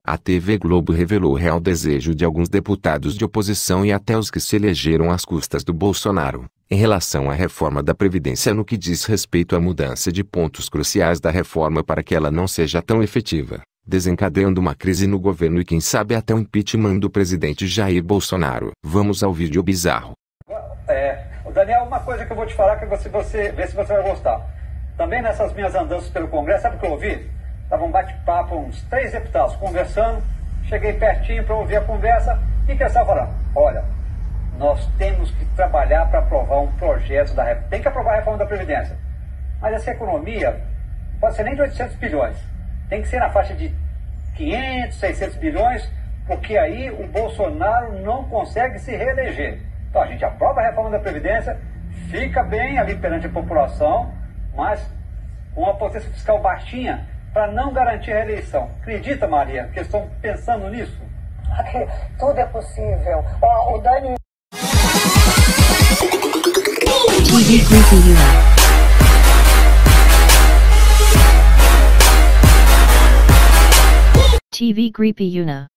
A TV Globo revelou o real desejo de alguns deputados de oposição e até os que se elegeram às custas do Bolsonaro, em relação à reforma da Previdência no que diz respeito à mudança de pontos cruciais da reforma para que ela não seja tão efetiva, desencadeando uma crise no governo e quem sabe até o impeachment do presidente Jair Bolsonaro. Vamos ao vídeo bizarro. Daniel, uma coisa que eu vou te falar que você vê se você vai gostar. Também nessas minhas andanças pelo Congresso, sabe o que eu ouvi? Tava um bate-papo, uns 3 deputados conversando, cheguei pertinho para ouvir a conversa, e que eles estavam falando? Olha, nós temos que trabalhar para aprovar um projeto da reforma, tem que aprovar a reforma da Previdência, mas essa economia pode ser nem de 800 bilhões, tem que ser na faixa de 500, 600 bilhões, porque aí o Bolsonaro não consegue se reeleger. Então a gente aprova a reforma da Previdência, fica bem ali perante a população, mas com uma potência fiscal baixinha, para não garantir a reeleição. Acredita, Maria, que estão pensando nisso? Tudo é possível. O Dani... TV Creepy Una. TV Creepy Una.